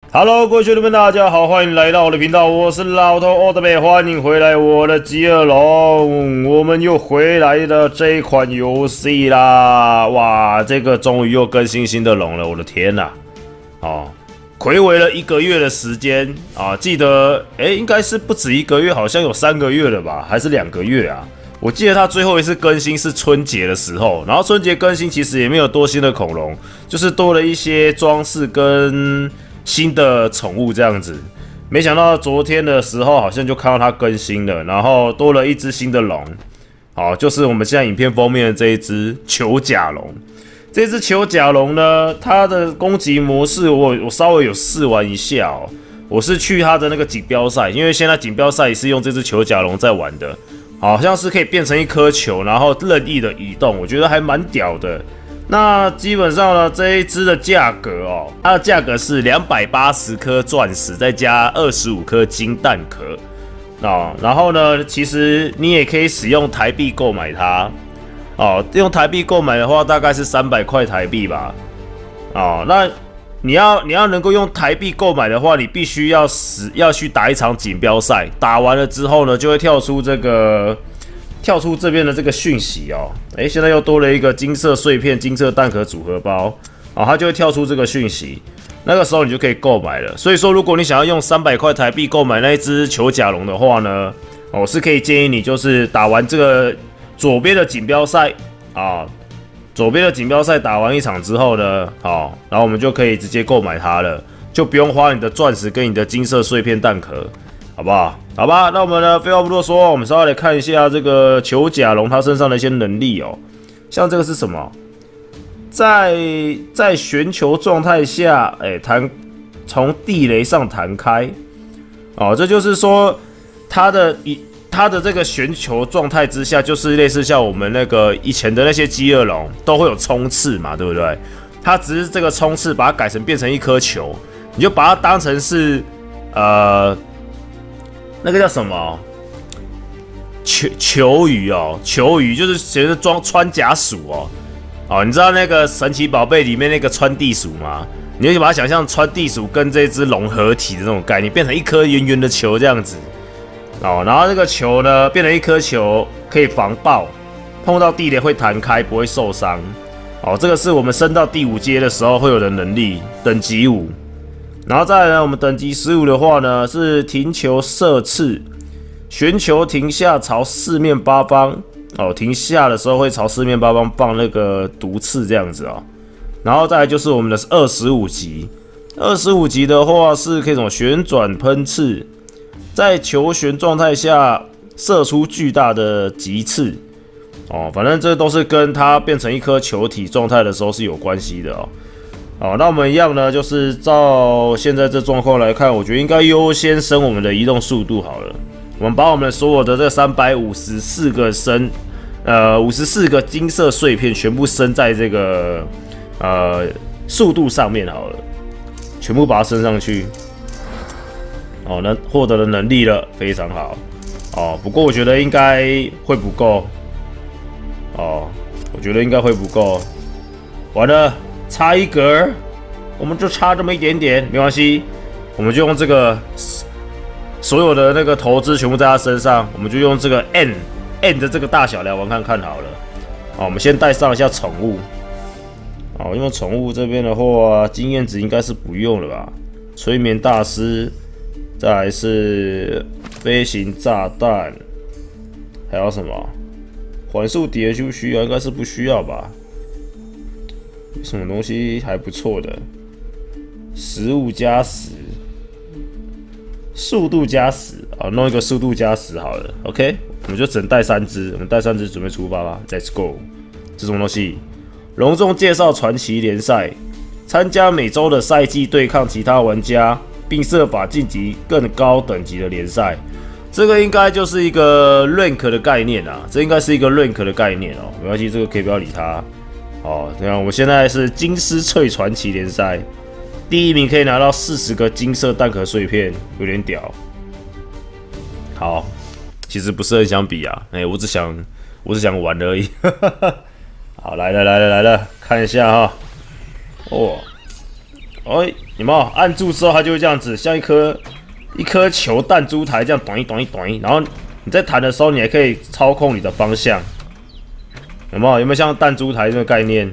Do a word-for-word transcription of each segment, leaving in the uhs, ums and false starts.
Hello， 各位兄弟们，大家好，欢迎来到我的频道，我是老头奥特曼，欢迎回来我的饥饿龙，我们又回来了这一款游戏啦！哇，这个终于又更新新的龙了，我的天哪！哦，睽违了一个月的时间啊，记得哎，应该是不止一个月，好像有三个月了吧，还是两个月啊？我记得它最后一次更新是春节的时候，然后春节更新其实也没有多新的恐龙，就是多了一些装饰跟新的宠物这样子，没想到昨天的时候好像就看到它更新了，然后多了一只新的龙，好，就是我们现在影片封面的这一只球甲龙。这只球甲龙呢，它的攻击模式我我稍微有试玩一下哦，我是去它的那个锦标赛，因为现在锦标赛也是用这只球甲龙在玩的，好像是可以变成一颗球，然后任意的移动，我觉得还蛮屌的。那基本上呢，这一只的价格哦，它的价格是两百八十颗钻石，再加二十五颗金蛋壳哦。然后呢，其实你也可以使用台币购买它哦。用台币购买的话，大概是三百块台币吧。哦，那你要你要能够用台币购买的话，你必须要使要去打一场锦标赛，打完了之后呢，就会跳出这个。跳出这边的这个讯息哦，哎，现在又多了一个金色碎片、金色蛋壳组合包，哦，它就会跳出这个讯息，那个时候你就可以购买了。所以说，如果你想要用三百块台币购买那一只球甲龙的话呢，我、哦、是可以建议你就是打完这个左边的锦标赛啊，左边的锦标赛打完一场之后呢，好、哦，然后我们就可以直接购买它了，就不用花你的钻石跟你的金色碎片蛋壳。好不好？好吧，那我们呢，废话不多说，我们稍微来看一下这个球甲龙它身上的一些能力哦。像这个是什么？在在旋球状态下，哎、欸，弹从地雷上弹开。哦，这就是说它的一它的这个旋球状态之下，就是类似像我们那个以前的那些饥饿龙都会有冲刺嘛，对不对？它只是这个冲刺把它改成变成一颗球，你就把它当成是呃。那个叫什么？球球鱼哦，球鱼就是其实装穿甲鼠哦。哦，你知道那个神奇宝贝里面那个穿地鼠吗？你就把它想象穿地鼠跟这只龙合体的这种概念，变成一颗圆圆的球这样子。哦，然后这个球呢，变成一颗球可以防爆，碰到地雷会弹开，不会受伤。哦，这个是我们升到第五阶的时候会有的能力，等级五。然后再来呢，我们等级十五的话呢，是停球射刺，旋球停下朝四面八方哦，停下的时候会朝四面八方放那个毒刺这样子哦。然后再来就是我们的二十五级，二十五级的话是可以什么旋转喷刺，在球旋状态下射出巨大的击刺哦，反正这都是跟它变成一颗球体状态的时候是有关系的哦。好，那我们一样呢，就是照现在这状况来看，我觉得应该优先升我们的移动速度好了。我们把我们所有的这三百五十四个升，呃，五十四个金色碎片全部升在这个呃速度上面好了，全部把它升上去。哦，那获得了能力了，非常好。哦，不过我觉得应该会不够。哦，我觉得应该会不够。完了。差一格，我们就差这么一点点，没关系，我们就用这个所有的那个投资全部在他身上，我们就用这个 N N 的这个大小来玩看看好了。好，我们先带上一下宠物。好，因为宠物这边的话，经验值应该是不用了吧？催眠大师，再来是飞行炸弹，还有什么？缓速叠需不需要？应该是不需要吧？什么东西还不错的？食物加十，速度加十啊，弄一个速度加十好了。OK， 我们就只能带三只，我们带三只准备出发吧。Let's go！ 这种东西，隆重介绍传奇联赛，参加每周的赛季对抗其他玩家，并设法晋级更高等级的联赛。这个应该就是一个 rank 的概念啊，这应该是一个 rank 的概念哦。没关系，这个可以不要理它。哦，你看，我们现在是金丝翠传奇联赛，第一名可以拿到四十个金色蛋壳碎片，有点屌。好，其实不是很想比啊，哎、欸，我只想，我只想玩而已。好，来了来了来了，看一下哈。哦，哎， 有没有按住之后，它就会这样子，像一颗一颗球弹珠台这样短一短一短一，然后你在弹的时候，你还可以操控你的方向，有没有？有没有像弹珠台这个概念？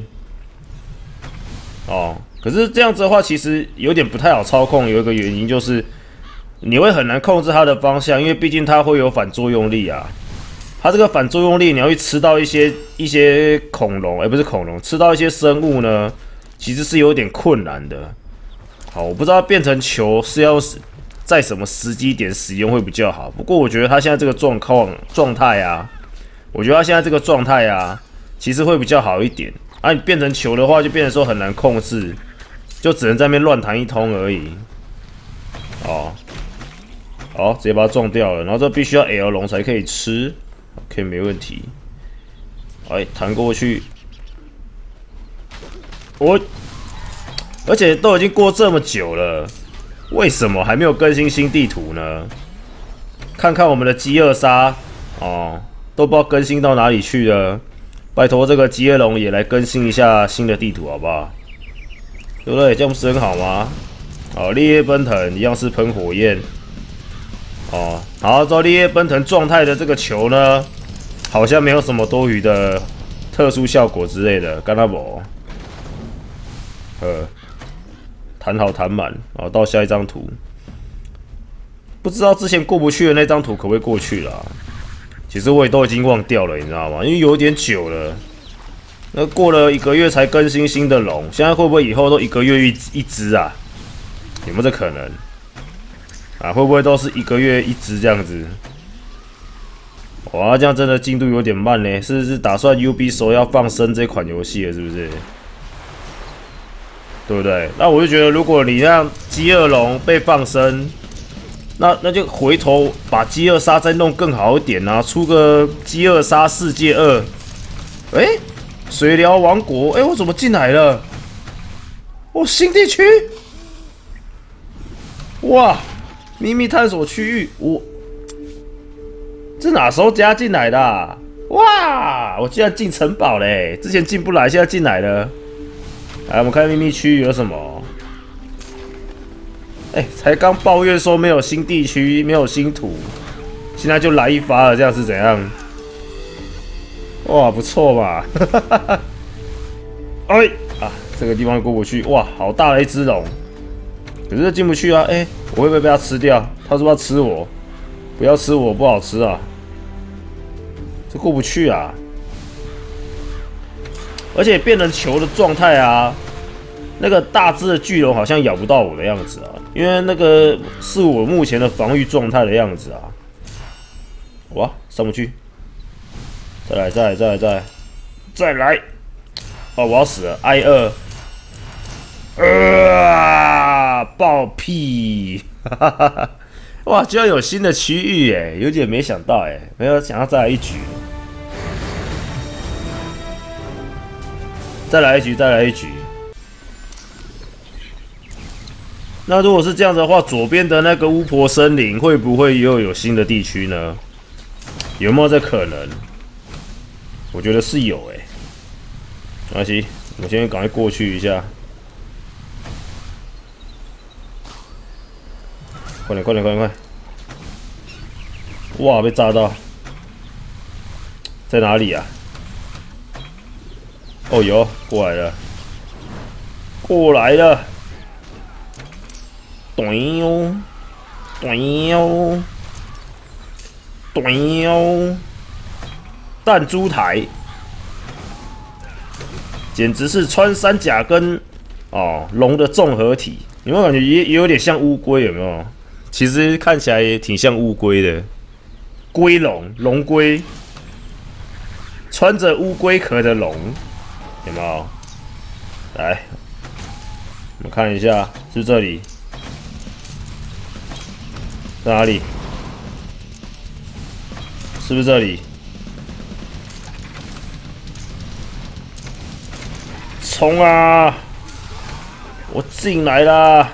哦，可是这样子的话，其实有点不太好操控，有一个原因就是你会很难控制它的方向，因为毕竟它会有反作用力啊。它这个反作用力，你要去吃到一些一些恐龙，而、欸、不是恐龙，吃到一些生物呢，其实是有点困难的。好，我不知道变成球是要在什么时机点使用会比较好。不过我觉得它现在这个状况状态啊，我觉得它现在这个状态啊，其实会比较好一点。啊，你变成球的话，就变成说很难控制，就只能在那边乱弹一通而已。哦，好，直接把它撞掉了。然后这必须要 L 龙才可以吃。OK， 没问题。哎，弹过去，我，而且都已经过这么久了，为什么还没有更新新地图呢？看看我们的饥饿鲨，哦，都不知道更新到哪里去了。拜托，这个饥饿龙也来更新一下新的地图，好不好？对不对？这样不是很好吗？哦，烈焰奔腾一样是喷火焰。哦，然后之后烈焰奔腾状态的这个球呢，好像没有什么多余的特殊效果之类的，干他不？呃，弹好弹满，然后到下一张图，不知道之前过不去的那张图可不可以过去啦？其实我也都已经忘掉了，你知道吗？因为有点久了，那过了一个月才更新新的龙，现在会不会以后都一个月一一只啊？有没有这可能？啊，会不会都是一个月一只这样子？哇，这样真的进度有点慢呢。是是打算 Ubisoft 要放生这款游戏了，是不是？对不对？那我就觉得，如果你让饥饿龙被放生，那那就回头把饥饿鲨再弄更好一点啊，出个饥饿鲨世界二。哎、欸，水疗王国，哎、欸，我怎么进来了？哦，新地区，哇！秘密探索区域，我这哪时候加进来的、啊？哇！我竟然进城堡嘞！之前进不来，现在进来了。来，我们看秘密区域有什么？哎、欸，才刚抱怨说没有新地区，没有新图，现在就来一发了，这样是怎样？哇，不错嘛！哎啊，这个地方过不去，哇，好大的一只龙。可是进不去啊！哎、欸，我会不会被它吃掉？它是不是要吃我？不要吃我，不好吃啊！这过不去啊！而且变成球的状态啊，那个大只的巨龙好像咬不到我的样子啊，因为那个是我目前的防御状态的样子啊。哇，上不去！再来，再来，再来，再来，再来！哦，我要死了 ！I 二。呃，爆屁！哈哈哈！哇，居然有新的区域哎，有点没想到哎，没有想到再来一局，再来一局，再来一局。那如果是这样子的话，左边的那个巫婆森林会不会又有新的地区呢？有没有这可能？我觉得是有哎。没关系，我先赶快过去一下。快点，快点，快点，快！哇，被炸到！在哪里啊？哦，有，过来了，过来了！对哟，对哟，对哟！弹珠台，简直是穿山甲跟哦龙的综合体。有没有感觉也也有点像乌龟？有没有？其实看起来也挺像乌龟的，龟龙龙龟，穿着乌龟壳的龙，有没有？来，我们看一下，是这里，在哪里？是不是这里？冲啊！我进来啦！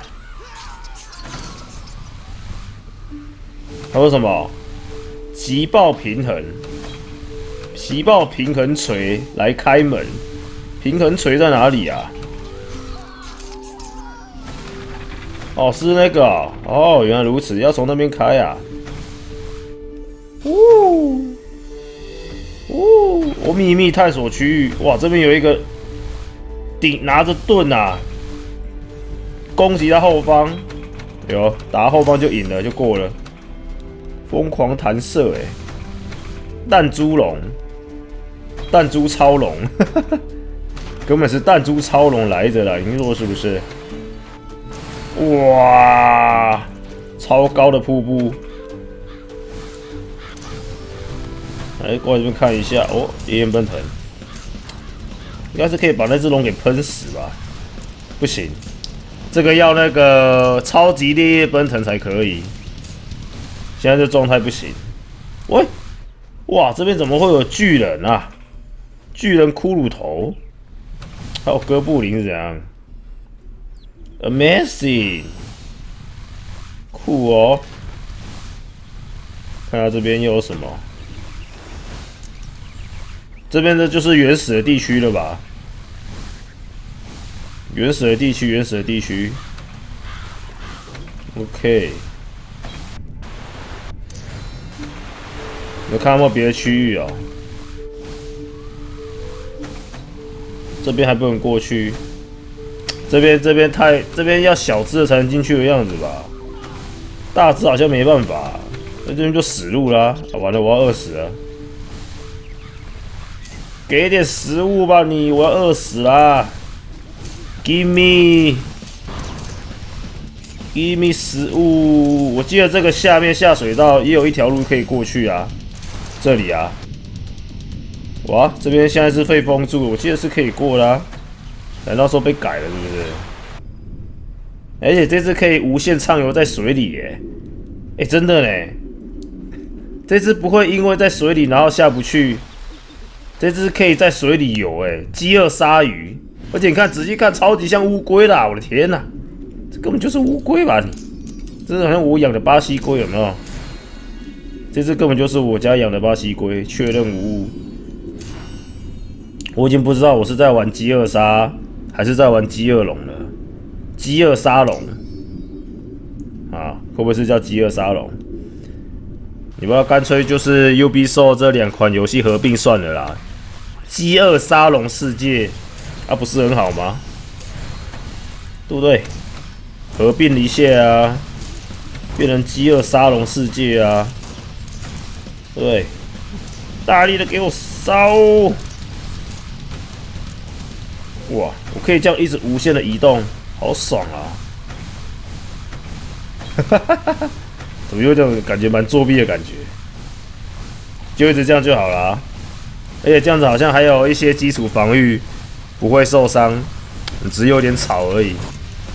他说什么？极爆平衡，极爆平衡锤来开门。平衡锤在哪里啊？ 哦，是那个哦，哦原来如此，要从那边开啊。呜呜，我秘密探索区域，哇，这边有一个顶拿着盾啊，攻击他后方，有打后方就赢了，就过了。疯狂弹射，哎，弹珠龙，弹珠超龙，根本是弹珠超龙来着啦，你说是不是？哇，超高的瀑布！来过来这边看一下哦，烈焰奔腾，应该是可以把那只龙给喷死吧？不行，这个要那个超级烈焰奔腾才可以。现在这状态不行。喂，哇，这边怎么会有巨人啊？巨人骷髅头，还有哥布林是怎样 ？Amazing， 酷哦！看下这边又有什么？这边的就是原始的地区了吧？原始的地区，原始的地区。OK。有看到没有别的区域哦？这边还不能过去，这边这边太这边要小只的才能进去的样子吧？大只好像没办法，那这边就死路啦！啊，完了，我要饿死了！给点食物吧你，我要饿死啦 ！Give me， give me 食物！我记得这个下面下水道也有一条路可以过去啊。这里啊，哇，这边现在是被封住，我记得是可以过的啊，难道说被改了是不是？而且这只可以无限畅游在水里耶，哎、欸，真的呢，这只不会因为在水里然后下不去，这只可以在水里游，哎，饥饿鲨鱼，而且你看仔细看，超级像乌龟啦，我的天哪，这根本就是乌龟吧你？这好像我养的巴西龟有没有？这只根本就是我家养的巴西龟，确认无误。我已经不知道我是在玩饥饿鲨还是在玩饥饿龙了。饥饿沙龙啊，会不会是叫饥饿沙龙？你不要干脆就是 Ubisoft 这两款游戏合并算了啦。饥饿沙龙世界啊，不是很好吗？对不对？合并一下啊，变成饥饿沙龙世界啊。对，大力的给我烧！哇，我可以这样一直无限的移动，好爽啊！哈哈哈哈，怎么有这种感觉蛮作弊的感觉？就一直这样就好了啊，而且这样子好像还有一些基础防御，不会受伤，只有点吵而已。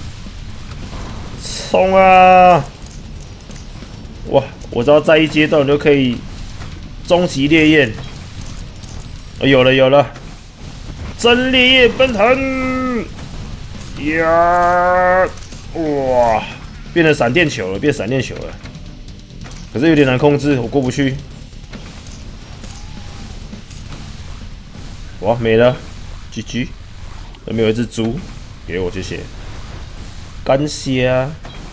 冲啊！哇，我知道在一阶段就可以。终极烈焰，哦、有了有了，真烈焰奔腾，呀，哇，变成闪电球了，变闪电球了，可是有点难控制，我过不去。哇，没了 ，G G， 那边有一只猪，给我谢谢，感谢啊。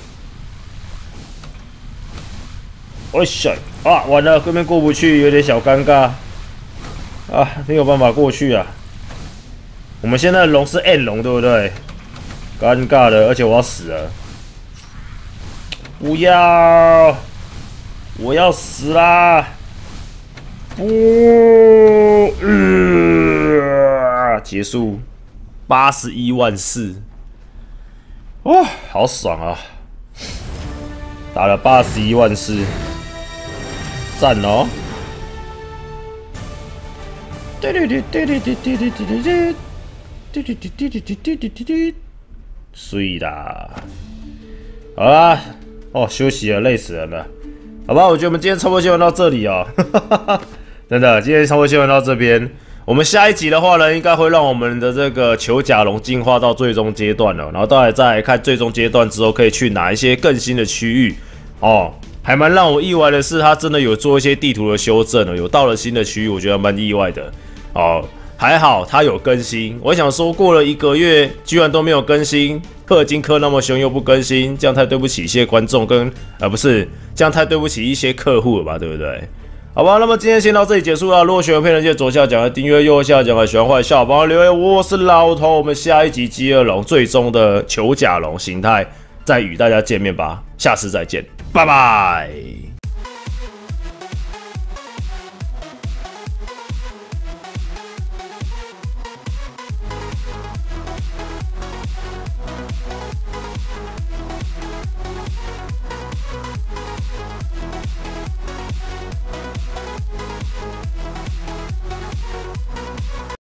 我选啊，完了，这边过不去，有点小尴尬啊，没有办法过去啊。我们现在的龙是 N 龙，对不对？尴尬了，而且我要死了！不要，我要死啦！不，呃，结束，八十一万四，哇，好爽啊！打了八十一万四。赞哦！对对对对对对对对对对对对对对对对对对对，睡啦！好啦，哦，休息了，累死人了。好吧，我觉得我们今天差不多先玩到这里哦。真的，今天差不多先玩到这边。我们下一集的话呢，应该会让我们的这个球甲龙进化到最终阶段了，然后到来再来看最终阶段之后可以去哪一些更新的区域哦。还蛮让我意外的是，他真的有做一些地图的修正哦，有到了新的区域，我觉得蛮意外的哦。 还好它有更新。我想说，过了一个月居然都没有更新，氪金氪那么凶又不更新，这样太对不起一些观众跟呃不是，这样太对不起一些客户了吧，对不对？好吧，那么今天先到这里结束了。如果喜欢片人，记得左下角的订阅，右下角的喜欢坏笑，帮我留言。我是老头，我们下一集饥饿龙最终的球甲龙形态再与大家见面吧，下次再见，拜拜。